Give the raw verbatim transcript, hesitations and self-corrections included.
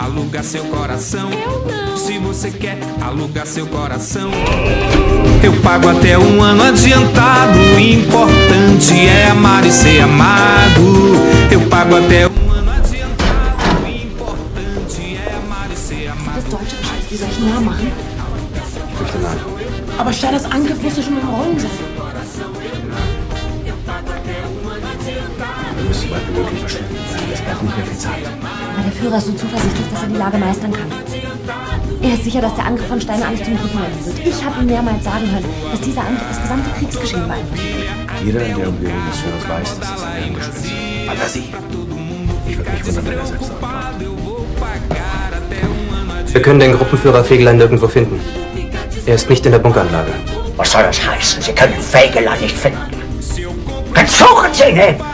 aluga seu coração. Se você quer alugar seu coração, eu pago até um ano adiantado. O importante é amar e ser amado. Eu pago até um ano adiantado. O importante é amar e ser amado. Das deutsche Schatz, wie soll ich denn da machen? Fürchte nein. Aber Steiners Angriff muss doch schon im Rollen sein. Du musst so weit wie möglich verschwinden. Es bleibt nicht mehr viel Zeit. Aber der Führer ist so zuversichtlich, dass er die Lage meistern kann. Er ist sicher, dass der Angriff von Steiner alles zum Guten wenden wird. Ich habe ihm mehrmals sagen hören, dass dieser Angriff das gesamte Kriegsgeschehen beeinflusst. Jeder in der Umgebung des Führers weiß, dass das ein Hirngespinst ist. Fantasie. Ich würde mich wundern, wenn er selbst daran glaubt. Wir können den Gruppenführer Fegelein nirgendwo finden. Er ist nicht in der Bunkeranlage. Was soll das heißen? Sie können Fegelein nicht finden. Dann suchen Sie ihn!